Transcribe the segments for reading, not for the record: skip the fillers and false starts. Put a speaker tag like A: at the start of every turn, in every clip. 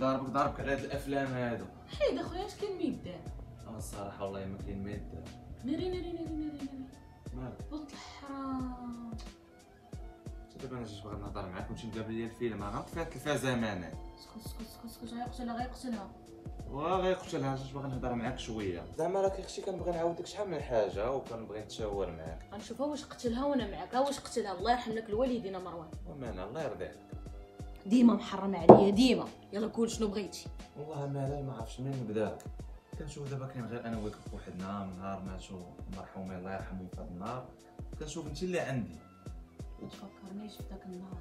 A: ضاربك على هاد الافلام هادو.
B: حيد اخويا اش كاين ما يدار.
A: انا الصراحه والله ما كاين ما يدار.
B: ناري
A: مالك
B: بطل الحرام.
A: دابا انا جيت باغي نهضر معاك ونمشي نقابل ليا الفيلم، انا فيها التلفازه مانع.
B: اسكت غيقتلها.
A: غيقتلها. جيت باغي نهضر معاك شويه زعما راك اختي، كنبغي نعاودك شحال من حاجه وكنبغي نتشاور معاك.
B: غنشوفها واش قتلها وانا معاك. واش قتلها الله يرحم لك الوالدين مروان.
A: ومانا الله يرضي عليك.
B: ديما محرم عليا ديما. يلا قول شنو بغيتي.
A: والله مالا ما عرفتش منين نبدا. كنشوف دابا كاين غير انا وياك بوحدنا من نهار ماتوا المرحومين الله يرحمهم في هذا النهار. كنشوف انت اللي عندي.
B: ما تفكرنيش في داك النهار،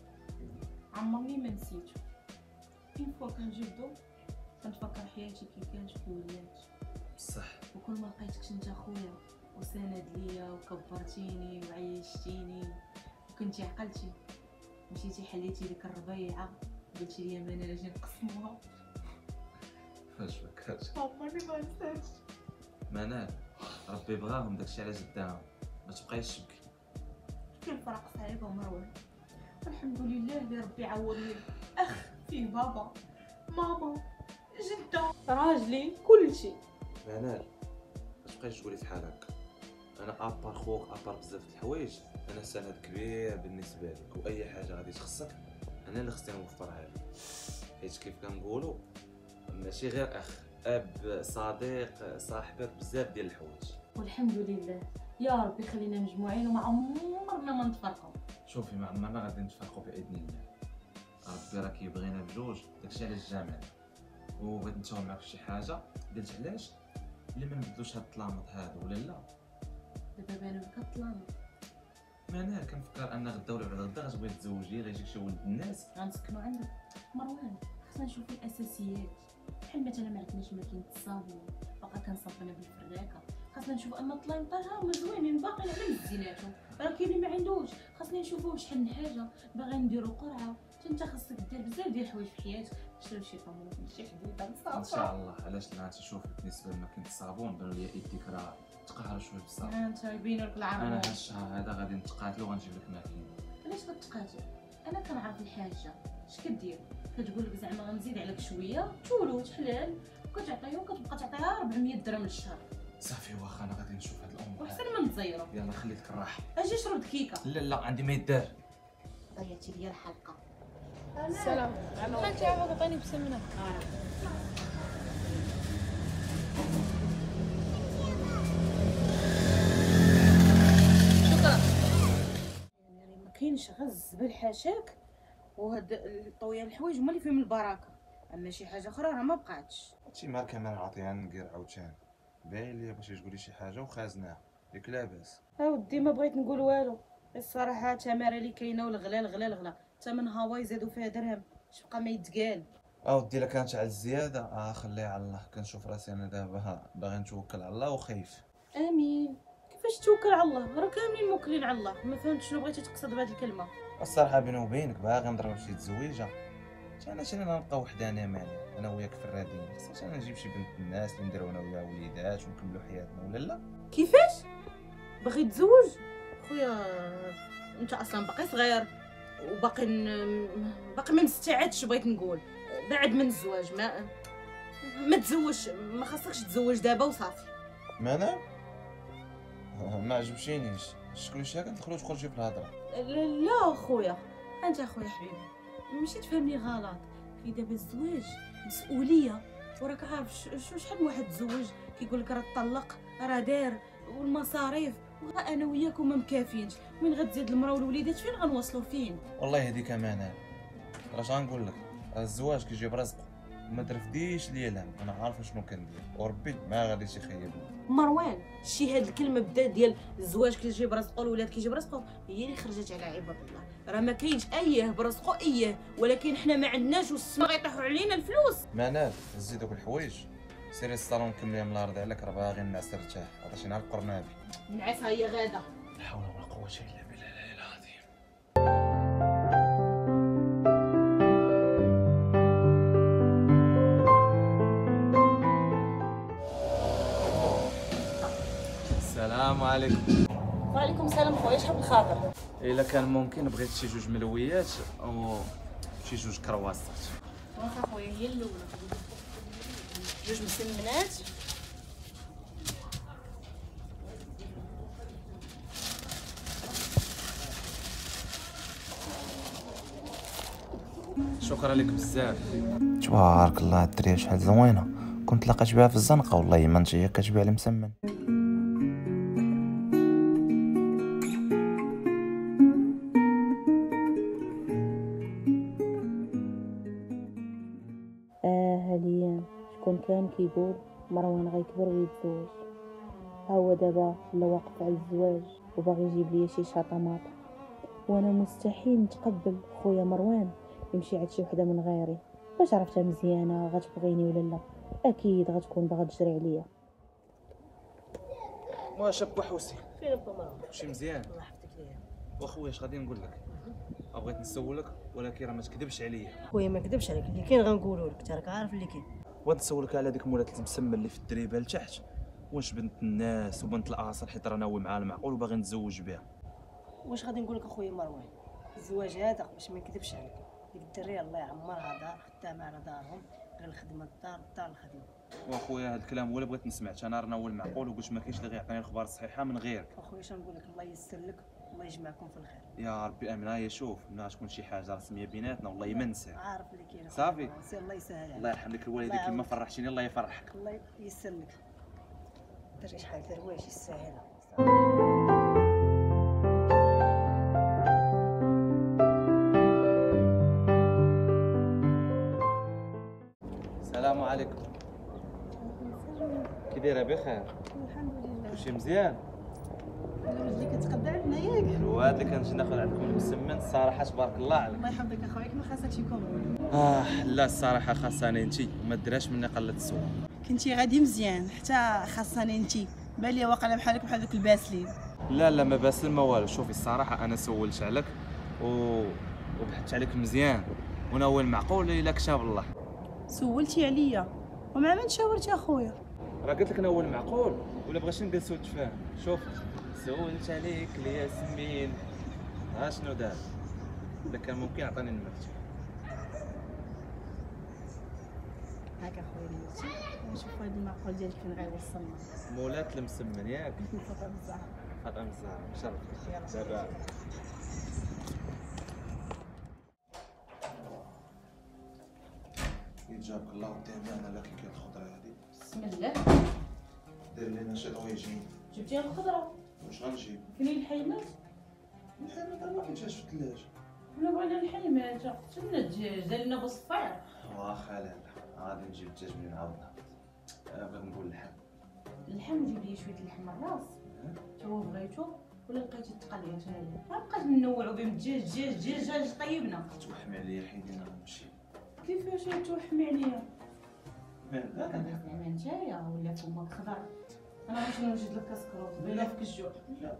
B: عمرني ما نسيتو. اين فوا كنجبدو كنتفكر حياتي كي كانت وكي ولات.
A: بصح
B: وكل ما لقيتك انت اخويا وسند ليا وكبرتيني وعيشتيني وكنتي عقلتي، مشيتي حليتي ديك الربيعه قلتي لي مانا نجي نقسموها.
A: فاش فكرت
B: عمرني ما نسيتش.
A: منال ربي بغاهم داكشي على جداهم، ما تبقايش تبكي.
B: كاين فرق صعيبه مروان، الحمد لله اللي ربي عوضني اخ فيه بابا ماما جده راجلي كلشي.
A: منال ما تبقايش تقولي فحال هكا. انا ابار خوك ابار بزاف د الحوايج، انا سند كبير بالنسبه لك، واي حاجه غادي تخصك انا اللي خصني نوفرها لك. حيت كيف كنقولوا ماشي غير اخ، اب، صديق، صاحبك، بزاف ديال الحوايج.
B: والحمد لله يا ربي خلينا مجموعين وما عمرنا ما نتفرقوا.
A: شوفي ما عمرنا غادي نتفرقوا باذن الله. ربي راه كيبغينا بجوج، داكشي علاش جامع. وبغيت نتفاهم معاك في شي حاجه، قلت علاش الا ما نبدلوش هاد الطلامط هادو ولا لا.
B: دابا بانوا لك الطلامط.
A: انا كنفكر ان غدا ولا بعد غدا غتبغي تزوجي، غيجيك شي ولد الناس
B: غنسكنوا عندك. مروان خصنا نشوفوا الاساسيات، بحال مثلا ما عندناش ماكينه الصابون، باقا كنصابنا بالفراكه. خاصنا نشوفوا ان الطلامطات ها هما زوينين باقيين على مزيناتهم. راه كاين اللي ما عندوش، خاصنا نشوفوا شحال من حاجه باغي نديروا قرعه. انت خاصك دير بزاف ديال الحوايج في حياتك، تشري شي طوموبيل شي حديده
A: ان شاء الله. علاش لا تشوف بالنسبه لماكينه الصابون بانوا لي يديك راه تقهر شويه بالصابون.
B: انت يبينوا لك العرب.
A: انا هاد الشهر هذا غادي نتقاتلوا وغنجيب لك ماكينه.
B: علاش كتقاتل؟ انا كنعرف الحاجه اش كدير، كتقول لك زعما غنزيد عليك شويه تولوج حلال وكتعطيهم، كتبقى تعطيها 400 درهم للشهر.
A: صافي واخا انا غادي نشوف هاد الامور
B: وحسن ما نتزيروا.
A: يلا خليتك الراحه.
B: اجي شرب دكيكه.
A: لا عندي ما يدار.
B: ضيعتي ليا الحلقه.
C: السلام. خالتي عاود عطيني بسمنه.
B: شكرا. يعني ما كاينش غير الزبل حاشاك، وهاد الطويان الحوايج هما اللي فيهم البركه، اما شي حاجه اخرى راه ما بقاتش.
A: هادشي مال كمان عطيها ندير عاوتاني. باين ليا بغيتي تقولي شي حاجه وخازناها ياك لاباس.
B: اودي ما بغيت نقول والو، الصراحه التماره اللي كاينه والغلا ثمن هواي زادوا فيها درهم، اش بقى ما يتقال.
A: اودي الا كانت على الزياده خليها على الله. كنشوف راسي انا دابا باغي نتوكل على الله وخايف.
B: امين. كيفاش توكل على الله؟ راه كاملين موكلين على الله. ما فهمتش شنو بغيتي تقصد بهذه الكلمه.
A: الصراحه بيني وبينك باغي نضرب شي تزويجه. انا نبقى وحدانيه ماني انا وياك فرادين. خصني انا نجيب شي بنت الناس اللي نديرو انا وياها وليدات ونكملوا حياتنا ولا لا.
B: كيفاش باغي تزوج؟ خويا انت اصلا باقي صغير وباقي باقي ما مستعدش. بغيت نقول بعد من الزواج ما تزوجش، ما خاصكش تزوج دابا وصافي.
A: ما انا ما عجبشينيش شكون شي كندخلوا تخرجي في الهضره.
B: لا خويا، انت خويا حبيبي ماشي تفهمني غلط. كي دابا الزواج مسؤوليه، وراك عارف شحال من واحد تزوج كيقول لك راه طلق راه دار والمصاريف، انا وياك وما مكافينش. وين غتزيد المراه والوليدات فين غنوصلوا فين؟
A: والله هذيك امانه. اش غنقول لك، الزواج كيجيب رزقه وما ترفديش ليا الهم. انا عارف شنو كندير وربي ما غاديش يخيبني.
B: مروان شي هاد الكلمه بدا ديال الزواج كيجيب رزقه والولاد كيجيب رزقه هي اللي خرجت على عباد الله. راه ما كاينش اياه برزقه اياه، ولكن حنا ما عندناش والسما غيطيحوا علينا الفلوس.
A: منال هزي دوك الحوايج سيري الصالون كملي من الارض عليك. راه باغي نعس نرتاح. عطيتيني على القرنابي.
B: نعسها هي غاده.
A: لا حول ولا قوه الا بالله العلي العظيم. السلام عليكم.
B: وعليكم السلام خويا، شحال بالخاطر؟
A: الا كان ممكن بغيت شي جوج ملويات و شي جوج كرواسات.
B: واخا خويا هي الاولى جوج مسمنات.
A: شكرا لك بزاف.
D: تبارك الله الدريه شحال زوينه، كنت لقيت بها في الزنقه والله ما انت هي كتبيع المسمن.
E: هاليام شكون كان كيقول مروان غيكبر ويتزوج، ها هو دابا ولا واقف على الزواج وباغي يجيب ليا شي شاطماطه، وانا مستحيل نتقبل خويا مروان يمشي عند شي وحده من غيري. باش عرفتها مزيانه غتبغيني ولا لا؟ اكيد غتكون باغا تجري عليا.
A: واش با حوسي
F: فين با مروان؟
A: شي مزيان؟
F: الله يحفظك ليا.
A: واخويا اش غادي نقول لك، بغيت نسولك ولكن راه ما تكذبش عليا.
F: خويا ما كذبش عليك، اللي كاين غنقولوا لك، انت راك عارف اللي كاين.
A: بغيت نسولك على ديك مولات المسمن اللي في الدريبه لتحت، واش بنت الناس وبنت الاصل حيت راه ناوي معاها المعقول وباغي نتزوج بها.
F: واش غادي نقول لك اخويا مروان؟ الزواج هذا باش ما نكذبش عليك، ديك الدريه الله يعمرها دار خدامه على دارهم، غير الخدمه الدار الدار الخدمه.
A: واخويا هاد الكلام هو اللي بغيت نسمع، انا راه ناوي المعقول وقلت ما كاينش اللي غيعطيني الاخبار الصحيحه من غيرك.
F: اخويا اش نقول لك، الله ييسر لك، الله يجمعكم في الخير.
A: يا ربي امين. هيا شوف ملي غتكون شي حاجه رسميه بيناتنا والله ما ننسى.
F: عارف اللي كاين
A: صافي.
F: سير الله يسهل عليك.
A: الله يرحم لك الوالدين كيما فرحتيني، الله يفرحك.
F: الله ييسر لك. دري شحال درويش يستاهلها.
A: السلام عليكم. كي دايره؟ بخير
F: الحمد لله.
A: كلشي مزيان؟
F: اللي كتقدع لنا ياك؟
A: وهذا اللي كنجي ناخذ عندكم المسمن الصراحه تبارك الله عليك.
F: الله يحفظك اخويا، ما خاصك شي كومون.
A: لا الصراحه خاصني انت وما دراش مني قله السوق.
F: كنتي غادي مزيان حتى خاصني انت، بالي واقيلا بحالك بحال دوك الباسلين.
A: لا ما باسل ما والو. شوفي الصراحه انا سولت عليك وبحثت عليك مزيان وناوي المعقول الا كتاب الله.
F: سولتي عليا ومع من شاورتي اخويا؟
A: راه قلت لك ناوي المعقول ولا بغيتي نجلسوا نتفاهم. شوف سولت عليك الياسمين، ها شنو دار؟ الا كان ممكن عطيني نمرتي.
F: هاك اخويا نمرتي، نشوف هاد المعقول ديالك فين غيوصلنا.
A: مولات المسمن ياك؟
F: فاطمه الزهراء.
A: فاطمه الزهراء شرف.
F: يلا
A: دابا يجابك الله قدامي انا لك كي الخضره هذه.
B: بسم الله.
A: دير لنا شي طويجين.
B: جبتي الخضره؟
A: واش غنجيب؟
B: كاينين الحيمات؟
A: الحين راه ما كاينش في الثلاجه.
B: حنا بغينا الحيمات، قتلنا الدجاج دار لنا بالصفير.
A: واخا لا غادي نجيب الدجاج من نعاودنا. بغيت نقول اللحم.
B: اللحم جيب لي شويه اللحم الراس تا هو بغيتو ولا لقيتي التقليات هذه؟ ما بقيت ننوعو بين الدجاج طيبنا.
A: توحمي عليا حيدي انا نمشي.
B: كيفاش توحمي عليا؟
A: لا
B: زعما نتايا ولا فمك خضر؟ انا غنمشي نوجد لك كاسكروط بلا فيك الجوع.
A: لا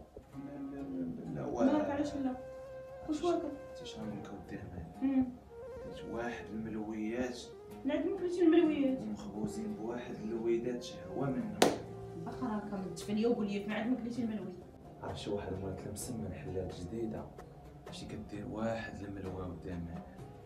B: مالك علاش لا؟ واش واكل؟
A: تيشرب لك ودي هنا. درت واحد الملويات
B: نعدم كلشي الملويات
A: ومخبوزين بواحد اللويدات شهوه منهم.
B: اخر هكا تبان ليا وقول لي نعدم كلشي الملوي.
A: عرفت شي واحد مولات المسمن حلات جديده ماشي كدير واحد الملوى قدامها.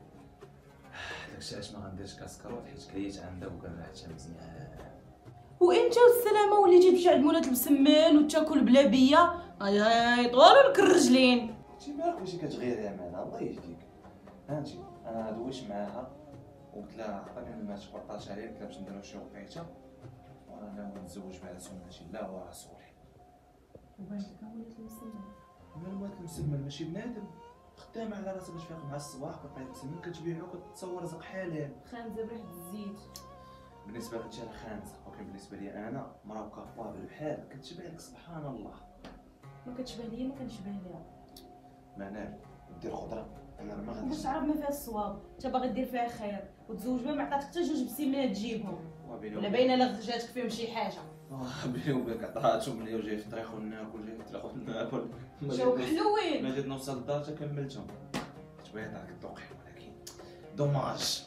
A: داكشي علاش ما غنديرش كاسكروط حيت كليت عندها وكان ريحتها مزيان.
B: وانت والسلامه وليتي تمشي عند مولات المسمن وتاكل بلا بيا؟ طولوا لك الرجلين.
A: انتي مالك واش كتغير يا مان؟ الله يهديك. هانتي انا دويت معاها وقلت لها عطيني الماء تبرطاج عليا، قلت لها باش نديرو شي وقيته وانا ناوي نتزوج بها سنة الله ورسوله.
B: وبانت لك مولات المسمن؟
A: مال مولات المسمن ماشي بنادم، خدامه على راسها باش فيق مع الصباح كتبقى تسمن كتبيعو كتصور رزق حلال.
B: خانزه بريحه الزيت.
A: بالنسبه لك انت راه خانزه، ولكن بالنسبه لي انا مراه كابابل بحال كتشبه لك سبحان الله.
B: ما كتشبه ليا ما كنشبه ليها.
A: منال دير خضره انا راه ما غاديش.
B: باش تعرف ما فيها الصواب، انت باغي دير فيها خير وتزوج بها ما عطاتك حتى جوج بسيمانات تجيبهم ولا باينه لك جاتك فيهم شي حاجه.
A: بيني وبينك عطاتهم ليا وجاي في الطريق وناكل جاي في الطريق وناكل.
B: جاو حلوين.
A: ما جيت نوصل للدار حتى كملتهم. شويه تاع الدوقي ولكن دوماج.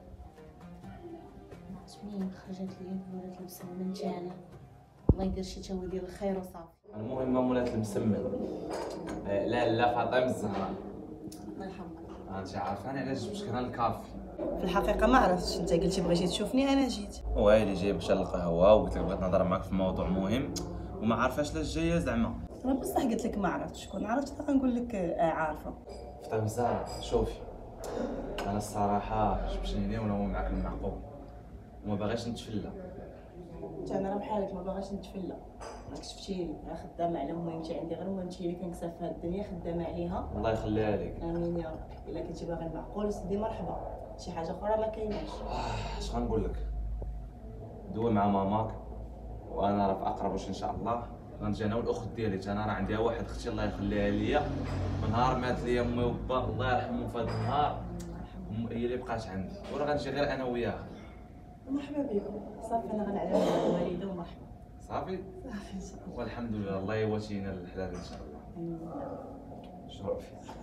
B: منين خرجت لي مولات المسمن تاعنا؟ الله يدير شي تاوي ديال الخير وصافي.
A: المهم مولات المسمن لا فاطمه الزهراء
B: الله يرحمك.
A: انت عارفاني علاش جبت كرا الكافي
F: في الحقيقه ما عرفتش، انت قلتي بغيتي تشوفني انا جيت.
A: وهايلي جايبك شال القهوه وقلت لك بغيت نهضر معاك في موضوع مهم وما عارفاش لاش جايه زعما.
F: انا بصح قلت لك ما عرفتش، كون عرفت غنقول لك عارفه.
A: فطيب زهرة شوفي، انا الصراحه جبتني وانا هو معاك المعقول وما باغيش نتفلى.
F: انا راه بحالك ما باغاش نتفلى، راك شفتيني راه خدامه على مهمتي، عندي غير مهمتي اللي كنكسب في هاد الدنيا خدامه عليها.
A: الله يخليها لك.
F: امين يا رب. الا كنتي باغي المعقول سيدي مرحبا، شي حاجه اخرى ما كايناش.
A: اش غنقول لك، دوي مع ماماك وانا راه في اقرب وقت ان شاء الله غنجي انا والاخت ديالي. انا راه عندها واحد اختي الله يخليها ليا، من نهار مات ليا امي وبا الله يرحمهم في هذا النهار هي اللي بقات عندي، وراه غنجي غير انا وياها.
F: مرحبا بكم. صافي انا غنعلم الوالده ومرحبا.
A: صافي
F: صافي ان شاء الله.
A: والحمد لله الله يواتينا الحلال ان شاء الله. شرف فيك.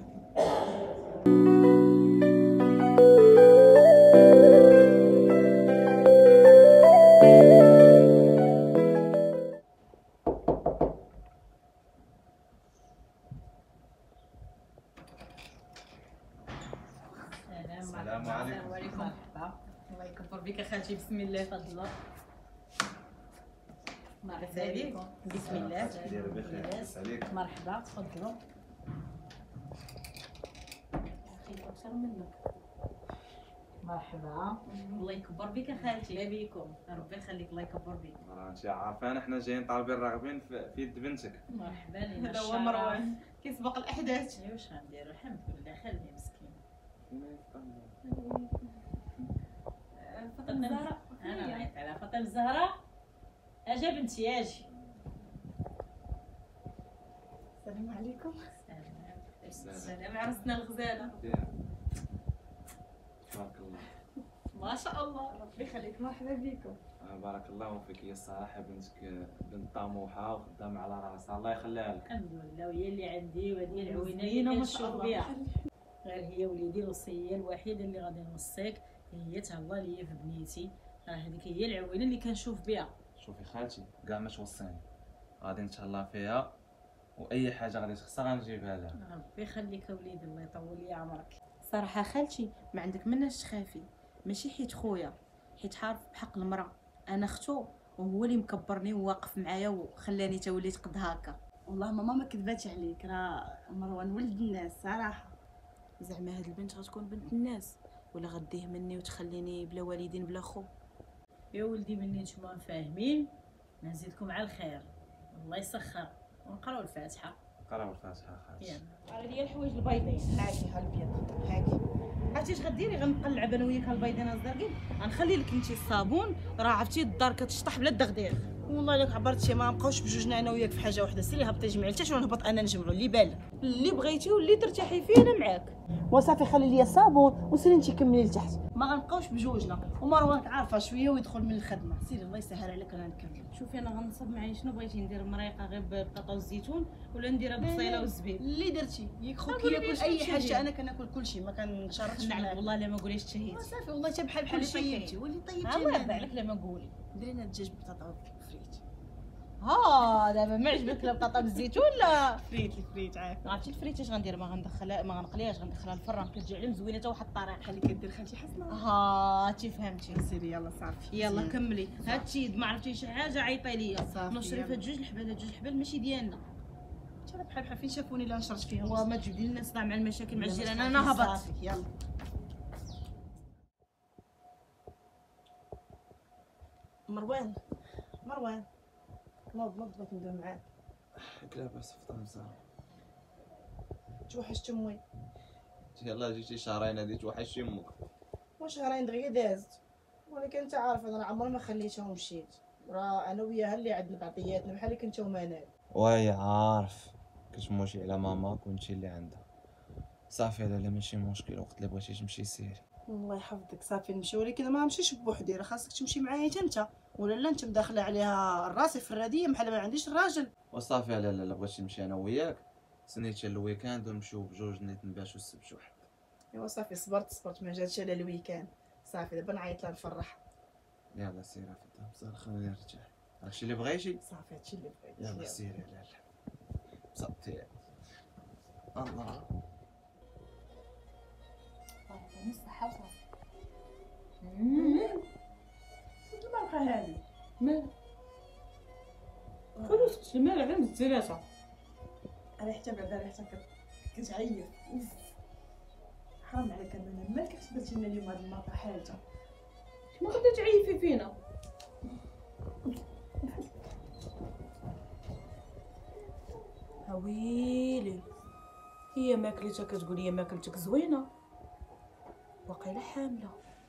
A: السلام عليكم.
B: مرحبا. الله يكبر بك خالتي، بسم الله تفضلوا. مرحبا بكم. بسم الله.
A: دير بخير. عليك.
B: مرحبا تفضلوا. خير اكثر منك. مرحبا. الله يكبر بك خالتي. لا بيكم، ربي يخليك، الله يكبر بك.
A: راه انت عارفين احنا جايين طالبين راغبين في يد بنتك.
B: مرحبا لينا.
F: هذا هو مروان كيسبق الاحداث.
B: ايوا واش غنديروا، الحمد لله خليه مسكين. فاطمه الزهراء، انا نعيط على فاطمه الزهراء. اجا بنتي اجي.
F: السلام عليكم.
B: السلام عرسنا الغزاله.
A: بارك الله.
B: ما شاء الله.
F: ربي يخليك. مرحبا بكم.
A: بارك الله فيك. هي الصراحه بنتك بنت طموحه وخدامه على راسها، الله يخليها لك.
B: الحمد لله، وهي اللي عندي وهذه العوينه اللي كنشوف بها. غير هي وليدي الوصيه الوحيده اللي غادي نوصيك هي تهلا ليا في بنيتي، راه هذيك هي العوينه اللي كنشوف بها.
A: شوفي خالتي كاع ما توصيني غادي نتهلا فيها واي حاجه غادي تخصها غنجيبها لها.
B: ربي يخليك وليدي، الله يطول لي عمرك. صراحه خالتي ما عندك مناش تخافي، ماشي حيت خويا، حيت عارف بحق المراه انا اختو وهو اللي مكبرني وواقف معايا وخلاني تا وليت قد هكا.
F: والله ماما ما كذباتش عليك، راه مروان ولد الناس صراحه.
B: زعما هاد البنت غتكون بنت الناس ولا غديه مني وتخليني بلا والدين بلا خو؟ يا ولدي مني نتوما فاهمين، نزيدكم على الخير، الله يسخر ونقراو الفاتحه.
A: قراو الفاتحه خالتي.
B: يلا هذه هي الحوايج البيضين.
F: هاكي هالبيض هاكي.
B: عرفتي اش غديري؟ غنقلب انا وياك هالبيضين الزرقين، غنخلي لك انت الصابون، راه عرفتي الدار كتشطح بلا الدغديغ.
F: والله الا عبرتي ما نبقاوش بجوجنا انا وياك في حاجه وحده، سيري هبطي جمعي حتى ونهبط انا نجمعو اللي بالك.
B: اللي بغيتي واللي ترتاحي فيه انا معاك.
F: وصافي خلي لي الصابون وسيري انت كملي لتحت، ما غنبقاوش بجوجنا. ومروان عارفه شويه ويدخل من الخدمه، سيري الله يسهل عليك انا نكمل.
B: شوفي انا غنصب معايا شنو بغيتي ندير، مريقه غير بالبطاطا والزيتون ولا نديرها بالبصيله والزبيب؟
F: اللي درتي ياك خوك
B: قولي
F: ياكل
B: لي
F: اي
B: شنو
F: حاجه،
B: تشهي؟
F: انا كناكل كلشي ما كنشرطش
B: نعم والله لا ما قوليش تشهيت.
F: صافي والله حتى بحال اللي طيبتي واللي طيبتي
B: الله يرضى عليك لا ما قولي.
F: ديري لنا الدجاج بطاطا فريت.
B: ها دابا ما عجبك لا بطاطا بالزيتون لا
F: فريت عافاك.
B: عرفتي الفريت اش غندير؟ ما غندخلها ما غنقليهاش، غندخلها الفران كتجي على مزوينه حتى واحد الطريقه.
F: خليك دير خالتي حسنه.
B: ها تي فهمتي.
F: سيري يلا صافي
B: يلا كملي. هادشي ما عرفتي شي حاجه عيطي ليا.
F: صافي،
B: نشري
F: يلا.
B: في جوج الحبال، هاد جوج الحبال ماشي ديالنا.
F: ترى بحال فين شافوني لا نشرت فيهم.
B: وما تجيب لي الناس مع المشاكل مع
F: يلا
B: الجيران،
F: صافي،
B: انا هبط.
F: صافي، يلا. مروان نوض بغيت ندوي معاك.
A: لا بس فطن زهر.
F: توحشت امي.
A: يلا جيتي شهرين هادي توحشتي امك.
F: وشهرين دغيا دازت، ولكن انت عارف انا عمري ما خليتها ومشيت، راه انا وياها اللي عندنا بعضياتنا بحال اللي كنتو منال.
D: واي عارف كتموتي على ماماك وانتي اللي عندها. صافي لالا ماشي مشكل، وقت اللي بغيتي تمشي سيري.
F: الله يحفظك. صافي نمشي، ولكن ما نمشيش بوحدي، راه خاصك تمشي معايا حتى انت، ولا لا انت مداخله عليها راسي في الرديه بحال ما عنديش الراجل.
A: وصافي لا بغيتي نمشي انا وياك سنيتي الويكاند ونمشيو بجوج نيت نباشو السبت وحد.
F: ايوا صافي صبرت ما جاتش على الويكاند. صافي دابا نعيط لها نفرح.
A: يلا سيري فطن زهر خليني نرجع. هادشي اللي بغيتي.
F: صافي هادشي اللي بغيت.
A: يلا سيري لالا صبتي الله.
B: الصحه وصافي. مالك خلص قلت المال على الثلاثه.
G: انا حتى بعدا ريحتها كتعيط. حرام عليك انا مالك حتى درتي لنا اليوم هاد المطا حالته.
B: ما غادي تعيفي فينا.
G: ويلي هي ماكلتها كتقول لي ماكلتك زوينه واقيلا حامله.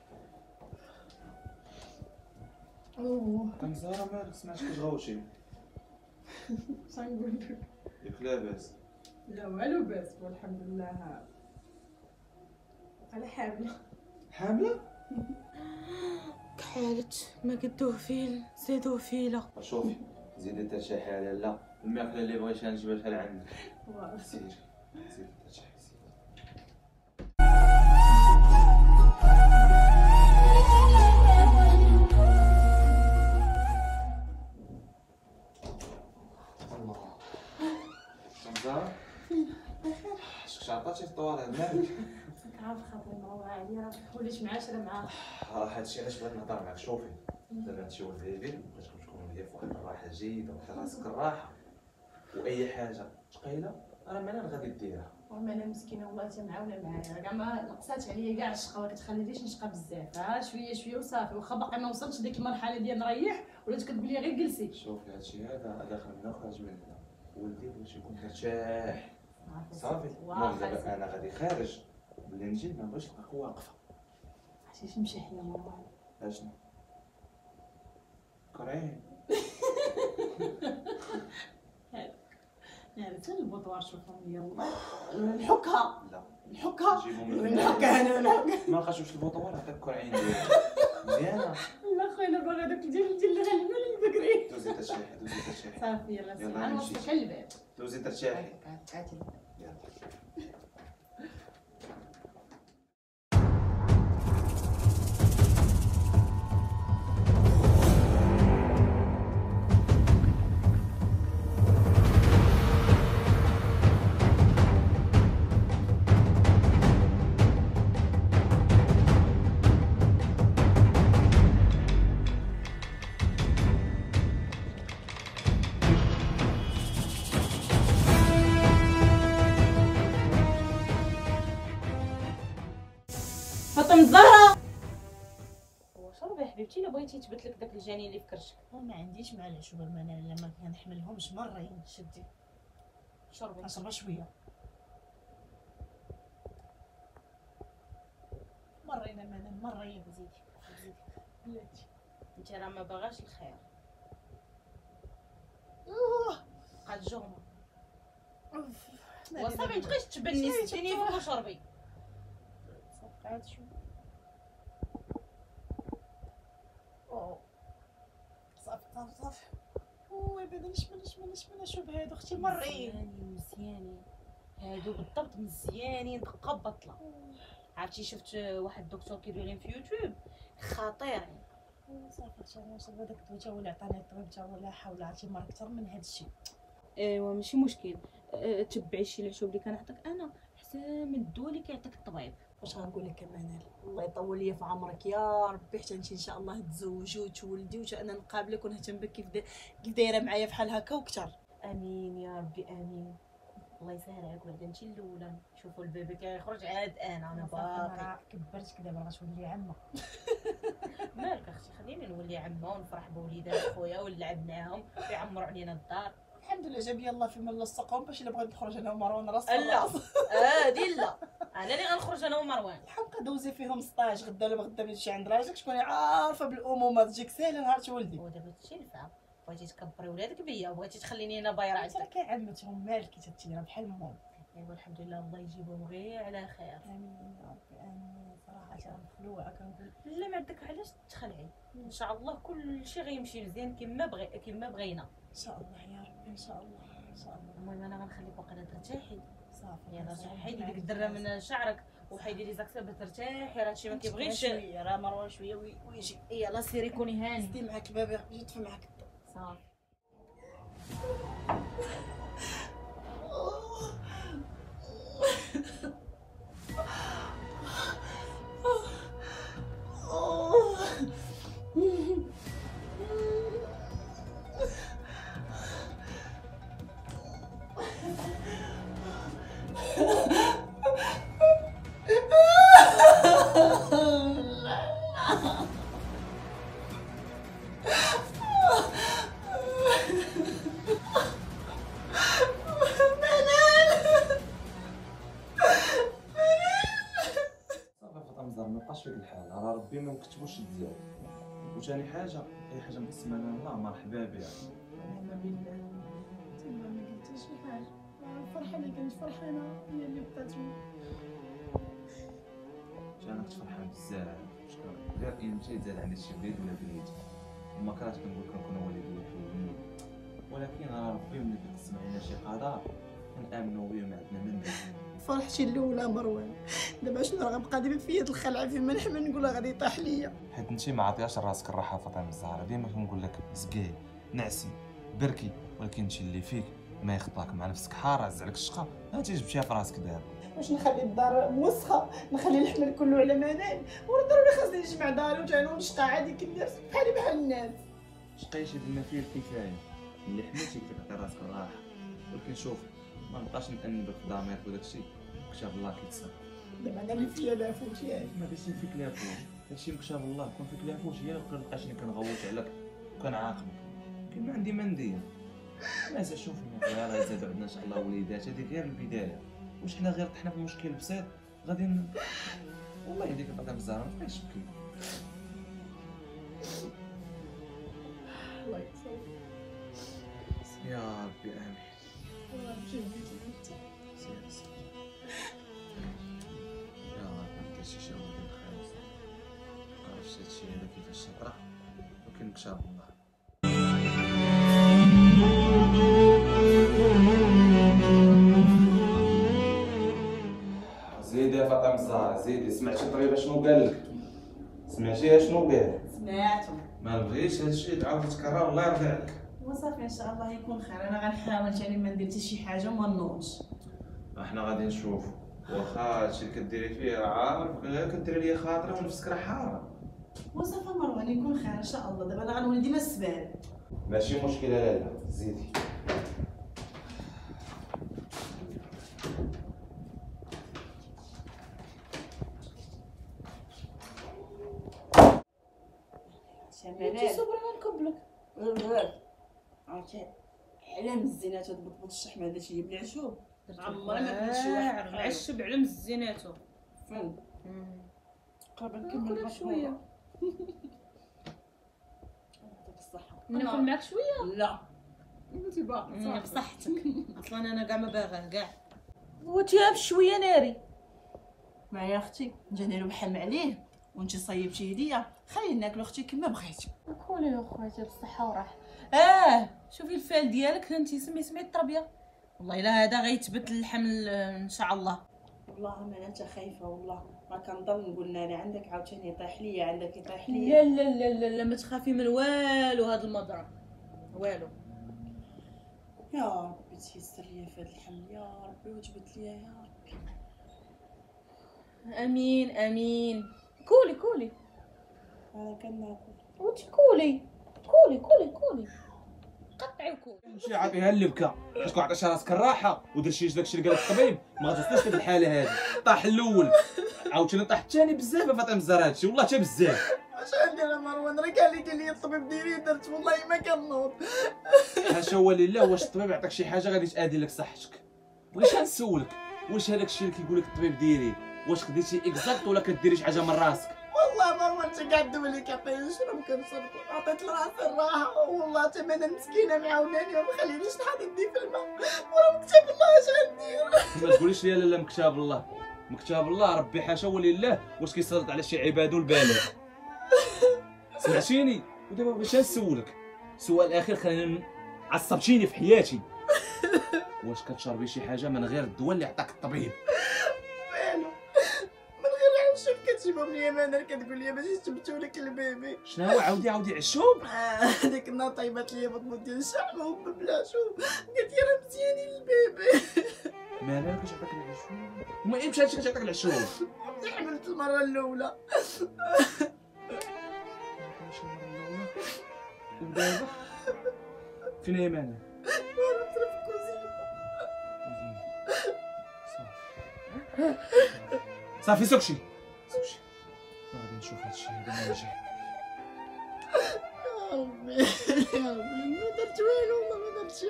D: كنزهرة مالك سمعت كتغوتي؟
G: شنقول لك؟
D: ياك لاباس؟
G: لا والو باس والحمد لله. واقيلا حامله.
D: حاملة؟
G: كحالت ما قدوه فيل زيدوه فيله.
D: شوفي زيدي ترتاحي على لا الماكلة اللي بغيتها نجيبها لعندك. سيري زيدي ترتاحي سيري. الله زهرة شكون عطاتي الطوال مالك؟
B: عارف خاطري مروعه عليا وليت معاشره معاه.
A: هادشي علاش بغيت نهضر معاك. شوفي دابا انت ولد بيبي بغيتكم تكونوا ليا في واحد الراحه جيده وحتى راسك الراحه واي حاجه ثقيله راه مالا غادي ديرها.
B: والله انا مسكينه والله حتى معاونه معايا كاع ما نقصات عليا كاع الشقه ما كتخلينيش نشقى بزاف. ها شويه شويه وصافي واخا باقي ما وصلتش ديك المرحله ديال نريح ولات كتقول لي غير جلسي.
A: شوفي هادشي هذا داخل من هنا وخارج من هنا. ولدي بغيت يكون مرتاح صافي. المهم دابا انا غادي خارج ملي نجي ما بغيتش نلقاك واقفه.
B: عرفتي نمشي حيا مروان
A: اشنو كريم
B: يعني حتى البوطوار شوفهم لي والله نحكها
A: لا
B: نحكها
A: نجيبهم من
B: نحكها انا نحك.
A: ما لقيتوش البوطوار هذاك كرعين ديالك مزيانه.
B: لا خويا انا باغا داك الديال ديال الغلبه اللي بكري.
A: دوزي ترتاحي دوزي ترتاحي
B: صافي يلاه سي
A: يلا نمشي.
B: نوصلك للباب.
A: دوزي ترتاحي
B: عاتي
A: يلا.
B: فاطمه الزهراء وشربي يا حبيبتي الا بغيتي تبت لك داك الجنين اللي في كرشك.
F: ما عنديش مع العشوب المنال لما كنحملهمش مرين شدي
B: شربي
F: نشربها شويه مرين منال مرين
B: زيدي
F: بلاتي.
B: انت راه ما باغاش الخير. قاد جغمه وصافي متبقايش تبني ستيني فوق وشربي. صافي عاد شويه
F: صافي وي بعدا نشمل شوف هادو اختي مرين
B: مزيانين هادو بالضبط مزيانين دقه بطله. عرفتي شفت واحد الدكتور كيدير لهم في يوتيوب خطيرين.
F: صافي اختي انا نشرب هذاك الدواء تا هو اللي عطاني الطبيب تا هو لا حول عرفتي مر اكثر من هذا الشيء.
B: ايوا ماشي مشكل تبعي شي العشوب اللي كنعطيك انا احسن من الدواء اللي كيعطيك الطبيب.
F: واش غنقول لك منال الله يطول ليا في عمرك يا ربي حتى انت ان شاء الله تزوجي وتولدي وتا انا نقابلك ونهتم بك كيف دايره معايا بحال هكا وكثر.
B: امين يا ربي امين. الله يسهل عليك بعدا انت الاولى. شوفوا البيبي كيخرج عاد انا باقي
F: كبرتك دابا غتولي عمه.
B: مالك اختي خليني نولي عمه ونفرح بوليدات خويا ونلعب معاهم ويعمروا علينا الدار.
F: الحمد لله جاب يلاه في من لصقهم باش الا بغيت نخرج انا ومروان راس
B: لا هادي لا انا اللي غنخرج انا ومروان.
F: الحلقه دوزي فيهم 16 غدا ولا غدا ملي تمشي عند راجلك شكون عارفه بالامومه تجيك ساهله نهار تولدي.
B: ودابا هادشي نفع بغيتي تكبري ولادك بيا وبغيتي تخليني انا بايره
F: انت راه
B: عندك.
F: كيعمتهم مالك تتيرا بحال امهم.
B: ايوا الحمد لله الله يجيبهم غير على خير.
F: امين يا ربي امين. صراحه مخلوعه كنقول
B: لا ما عندك علاش تخلعي ان شاء الله كل شيء غيمشي مزيان كما بغينا
F: ان شاء الله يا ربي ان شاء الله ان شاء الله.
B: المهم انا غنخليك باقا ترتاحي.
F: صافي
B: يلا حيدي ديك الدره من شعرك وحيدي لي زاكسه باش ترتاحي راه هادشي ما كيبغيش.
F: شويه راه مروان شويه ويجي
B: يلا سيري كوني هاني.
F: دي معاك الباب جيت طفي معاك الضو.
B: صافي
D: وثاني حاجه اي حاجه مقسمه لها الله مرحبا بها.
G: ونعم بالله. تما ما قلتيش شي حاجه. الفرحه اللي كنت فرحانه هي اللي بقات.
D: انا كنت فرحان بزاف غير يمشي زاد عندي شي بليد ولا بليد وما كرهتش كنقول كنكون وليدي ولكن راه ربي ملي كيقسم علينا شي قضاء كنامنوا به وما عندنا من بعد.
G: فرحتي الاولى مروان، دابا شنو راه غنبقى دابا في يد الخلعه فين ما نحمل نقولها غادي يطيح ليا.
D: حيت انت ما عطياش راسك الراحه فاطمه الزهراء، ديما كنقول لك زكي نعسي بركي، ولكن انت اللي فيك ما يخطاك مع نفسك حاره عز عليك الشقه انت جبتيها في راسك دابا.
G: واش نخلي الدار موسخه، نخلي الحمل كله على منال، ولا ضروري خاصني نجمع داري وجانو نشقى عادي كندير بحالي بحال الناس.
D: شقيتي بما فيه الكفايه، اللي حملتي كتعطي راسك الراحه، ولكن شوف ما نبقاش نأنبك في ضميرك وداكشي كتاب الله كيتصرف.
G: دابا انا اللي فيا لافوت ياك.
D: ما باش فيك لافوت، هادشي مكتاب الله، كون فيك لافوت هي كنلقاشني كنغوت عليك وكنعاقبك، كاين ما عندي ما ندير. مازال شوف راه زاد عندنا ان شاء الله وليدات، هذه غير البدايه، واش حنا غير طحنا في مشكل بسيط غادي والله يديك فاطمه الزهراء ما تبقايش تبكي.
G: الله يتصور.
D: يا ربي امين.
G: الله بجهدك انت.
D: سير يا ربي كاين شي شهوه ديال الخايس، معرفتش هادشي هذا كيفاش شطرا، ولكن كتاب الله. زيدي يا فاطمه الزهراء زيدي. سمعتي الطبيب شنو قال لك؟ سمعتيها شنو قال؟
G: سمعتو.
D: ما نبغيش هادشي تعاود تكرر الله يرضي عليك.
G: وصافي ان شاء الله يكون خير، انا غنحاول ثاني ما ندير حتى شي حاجه وما نوضش.
D: احنا غادي نشوف، واخا هادشي اللي كديري فيه راه عارف غير كديري ليا خاطره ونفسك راه حاره.
G: وصافي مروان يكون خير ان شاء الله، دابا انا غنولي ديما السبال.
D: ماشي مشكله لالا زيدي.
G: انتي صبري غنكبلك. عرفتي علام الزينات تبطبط الشحم هذا شي بالعشوب، عمري ما كنت شي واحد
B: معشب على مزيناتو.
G: فين قرب نكمل
B: شويه.
G: يعطيك الصحه.
B: ناكل معاك شويه؟
G: لا انتي باقي
B: بصحتك. اصلا انا كاع ما باغا كاع.
G: وتيها بشويه ناري معايا اختي، نجي نديرو بحم عليه وانتي صيبتي يديا، خلينا ناكلو اختي كما بغيتي.
B: كولي يا خواتي بالصحه وراحه.
G: شوفي الفال ديالك انتي سمي التربيه، والله الا هذا غيتبت الحمل ان شاء الله. والله ما انا حتى خايفه، والله ما كنضل نقول لها عندك عاوتاني يطيح ليا عندك يطيح ليا. لا لا لا لا, لا ما تخافي من والو، هذا المضرب والو. يا ربي تيسر ليا في هذا الحمل يا ربي وتبت ليا يا ربي. امين امين. كولي انا كناكل وانتي كولي قطعي وكولي.
D: مشي عاطيها اللي بكى، حيت عطيتي راسك الراحه ودرتي داكشي اللي قال لك الطبيب، ما غتوصليش في الحاله هذه. طاح الاول عاوتاني طاح الثاني بزاف يا فاطمه الزهراء، هادشي والله حتى بزاف.
G: واش عندي مروان راه قال لي الطبيب ديري درت والله ما كنوض.
D: حاشا هو لله، واش الطبيب يعطيك شي حاجه غادي تادي لك صحتك؟ بغيت نسولك واش هذاك الشيء اللي كيقول لك الطبيب ديري واش خديتي اكزاكت ولا كديري شي حاجه من راسك؟
G: والله مروان انت قاعد تولي كيعطيني نشرب كنصرف، عطيت لراسي الراحه والله حتى انا مسكينه معاوناني وما خلينيش نحط يدي في الماء، وراه مكتب الله اش غندير.
D: ما تقوليش لي لا مكتاب الله، مكتاب الله ربي حاشا ولله واش كيسلط على شي عباد البالغ. سمعتيني؟ ودابا باش نسولك سؤال اخير، خلينا عصبتيني في حياتي. واش كتشربي شي حاجه من غير الدواء اللي عطاك الطبيب؟
G: والو من غير عشوب كتجيبهم ليا انا كتقول لي باش جبتو لك البيبي.
D: شنو هو عاودي عشوب؟
G: هذيك النهار طيبات ليا بطموط ديال الشحم وهما بلا شوب، قالت لي راه مزيانين البيبي.
D: مالها كتعطيك العشوب؟ وما امتى هادشي كتعطيك العشوب؟
G: حملت المره الاولى.
D: ودابا فين هي مالها؟
G: ورحت في الكوزينه.
D: صافي سوكشي غادي نشوف هادشي هذا ما جاي.
G: يا ربي ما درت والو والله ما درت شي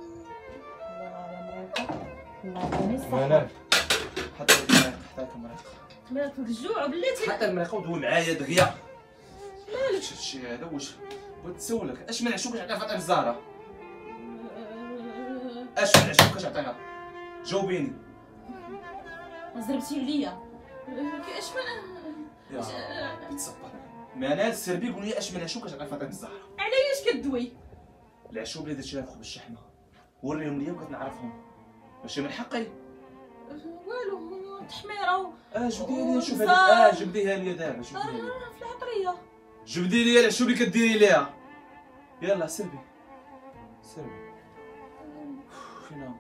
G: حاجه.
D: مالك؟ حط المريقه، حط المريقه.
B: مالك الجوع بلاتي؟
D: حط المريقه ودوي معايا دغيا.
B: مالك
D: عرفتش هادشي هذا واش بغيت نسولك اش من عشوك عطيها فاطمه الزهراء؟ اش من عشوك تعطيها؟ جاوبيني.
G: زربتي عليا اش من
D: يا تصبر منال السربي قول لي اش من عشوك تعطيها فاطمه الزهراء؟
G: علاش كدوي؟
D: العشوب اللي درتي لها فوق بالشحمه وريهم ليا بغيت نعرفهم ماشي من حقي.
G: والو تحميره
D: جبديها لي شوف هذيك جبديها لي دابا شوفيها لي
G: في العطريه.
D: جبدي لي العشوب اللي كديري ليها. يلا سربي سربي فين هو؟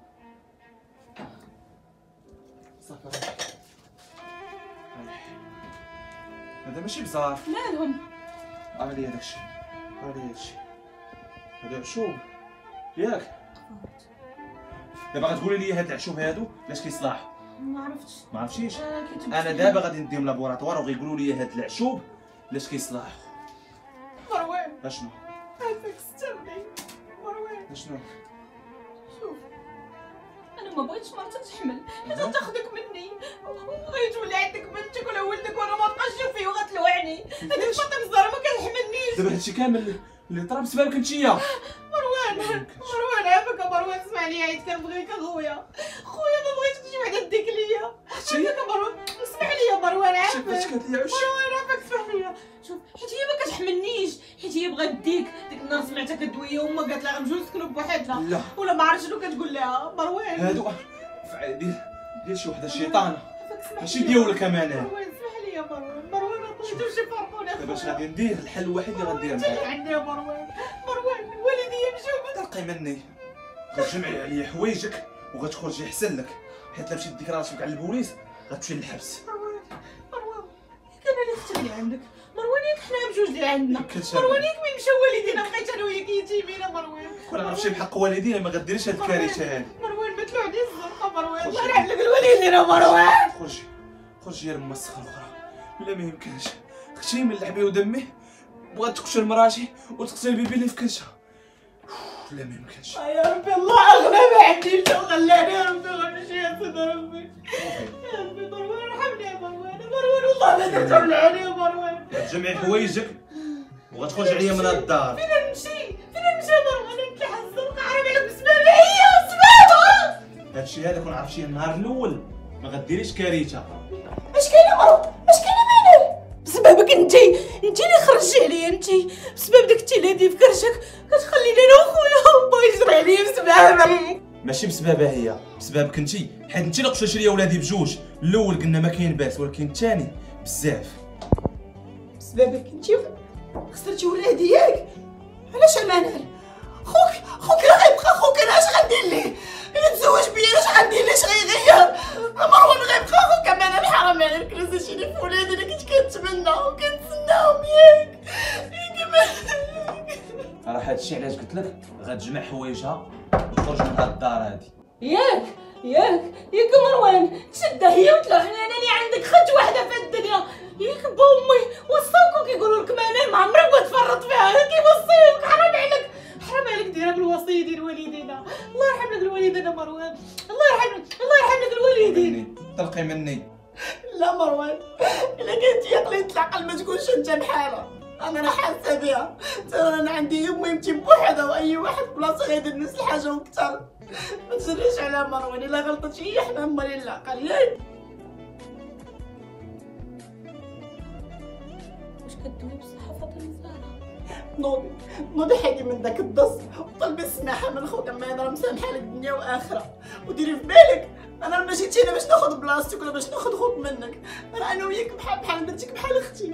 D: صافي هذا ماشي بزاف.
G: مالهم؟
D: عملي هذاك الشيء عملي هذاك الشيء هذا عشوب ياك. دابا غتقولي لي هاد العشوب هادو علاش كيصلاحوا؟
G: ما عرفتش.
D: ما عرفتيش؟ انا دابا غادي نديهم لابوراتوار وغيقولوا لي هاد العشوب علاش كيصلاحوا.
G: مروان
D: اشنو؟
G: هاكاك سترني مروان.
D: اشنو؟
G: شوف انا ما بغيتش مرتي تحمل حيت غتاخدك مني وغيتولي عندك بنتك ولا ولدك وانا ما بقاش نشوف فيه وغتلوعني. هذيك فاطمه الزهراء ما كتحملنيش.
D: دابا هادشي كامل اللي طرا بسببك انتيا.
G: مروان عافاك مروان اسمع لي عيط كنبغيك اخويا ما بغيتكش وحده ديك ليا. عافاك مروان اسمح لي مروان عافاك. مروان عافاك اسمح لي. شوف حيت هي ما كتحملنيش حيت هي بغات ديك النهار سمعتها كدويه وما قالت لها غنمشيو نسكنوا بوحدنا
D: لا
G: ولا ما عرفت شنو كتقول لها مروان.
D: هادو ديال شي وحده شيطانه ماشي ديالك امان.
G: مروان اسمح لي مروان عطيتو شي فرقونه.
D: دابا اش غادي ندير؟ الحل الوحيد اللي غندير معاك
G: عندي مروان الوالديه مشاو
D: تلقي مني غتجمعي عليا حوايجك وغتخرجي احسن لك حيت الا مشيت ديك راسك على البوليس غتمشي للحبس.
G: مروان كان اللي اختي اللي عندك مروان ياك حنا بجوج اللي عندنا.
D: كنشاف.
G: مروان ياك مين مشاو والدينا بقيت انا وياك يتيمين مروان.
D: كون عرفتي بحق والدينا ما غديريش هاد الكارثه هادي.
G: مروان بتلو عندي الزرقاء مروان الله يرحم لك الوالدين مروان.
D: خرجي يا المسخه الاخرى. لا ما يمكنش اختي من لعبي ودمي بغات تقتل مراتي وتقتل البيبي اللي في كنشها. لا ما يمكنش.
G: يا ربي الله اغنى ما عندي شو خلاني يا ربي غنمشي يا سيدي ربي. يا ربي مروان ارحمني يا مروان والله ما تهتم علي يا مروان.
D: غتجمعي حوايجك وغتخرجي عليا من هاد الدار.
G: فين نمشي يا مروان انت حزنك عارف عليك بسببها هي وسببها.
D: هادشي هذا كون عرفتيه النهار الاول ما غديريش كارثه.
G: اش كاين يا مروان اش كاين مالك؟ بسببك انت اللي خرجتي عليا انت بسبب داك التيلادي في كرشك كتخليني انا وخويا باغي يجري عليا بسببك.
D: ماشي بسببها هي بسببك انتي حيت انتي اللي قتلتي ليا ولادي بجوج. الاول قلنا ما كاين باس ولكن الثاني بزاف.
G: بسببك انت خسرتي ولادي ياك. علاش امانه خوك راه غيبقى خوك انا اش غندير ليه؟ الا تزوج بيا اش غندير ليه؟ اش غيغير؟ مروان غيبقى خوك امانه حرام عليك نسيتيني في ولادي اللي كنت كنتمنى وكنتسناهم ياك.
D: راه هادشي علاش قلت لك غتجمع حوايجها وتخرج من هاد الدار هادي.
G: ياك مروان تشدها هي وتلوحني انا اللي عندك خت وحده في الدنيا. ياك با امي وصاوك كيقولوا لك منال ما عمرك ما تفرط فيها كيوصيوك. حرام عليك ديرها بالوصيه ديال والدينا. الله يرحم لك الوالدين مروان. الله يرحم لك الوالدين.
D: طلقي مني.
G: لا مروان الا كنتي قليله العقل ما تكونش انت بحالها. انا راه حاسه بها ترى انا عندي امي يمتي بوحدها واي واحد بلاصه غيدير نفس الحاجه وكثر. ما تجريش على مروان الا غلطت شي حنا مالين العقل ياك. واش كدوي بصحه فاطمه الزهراء؟ نوضي حيدي من داك الدص وطلبي السماحه من خوك ما انا مسامحه لك دنيا واخره. وديري في بالك انا ما جيتش هنا باش ناخذ بلاصتك ولا باش ناخذ خوك منك. راه انا وياك بحال بنتك بحال اختي.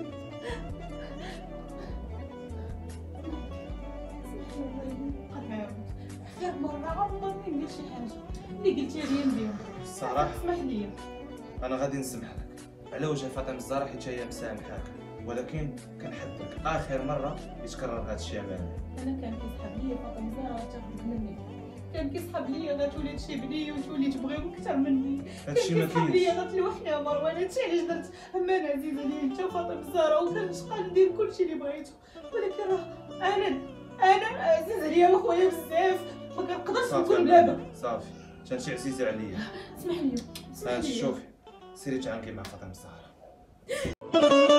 G: غير مرة عمرني ندير شي حاجة اللي قلتي لي نديرها.
D: الصراحة
G: اسمح لي
D: أنا غادي نسمح لك على وجه فاطمة الزهراء حيت هي مسامحاك ولكن كنحذرك آخر مرة يتكرر هذا الشيء أمامي.
G: أنا كان كيسحب ليا فاطمة الزهراء غتاخذ مني. كان كيسحب ليا غتولي تشيبني وتولي تبغيهم أكثر مني.
D: هادشي ما
G: كيسحب ليا
D: كاينش.
G: غتلوحني يا مروان. هادشي علاش درت أمانة عزيزة ليا أنت وفاطمة الزهراء وكنشقى ندير كلشي اللي بغيتو ولكن راه أنا عزيزة ليا وخويا بزاف ما كنقدرش نكون بلابا.
D: صافي هادشي عزيزة عليا.
G: اسمح لي
D: شوفي سيري تعانقي مع فاطمة الزهراء.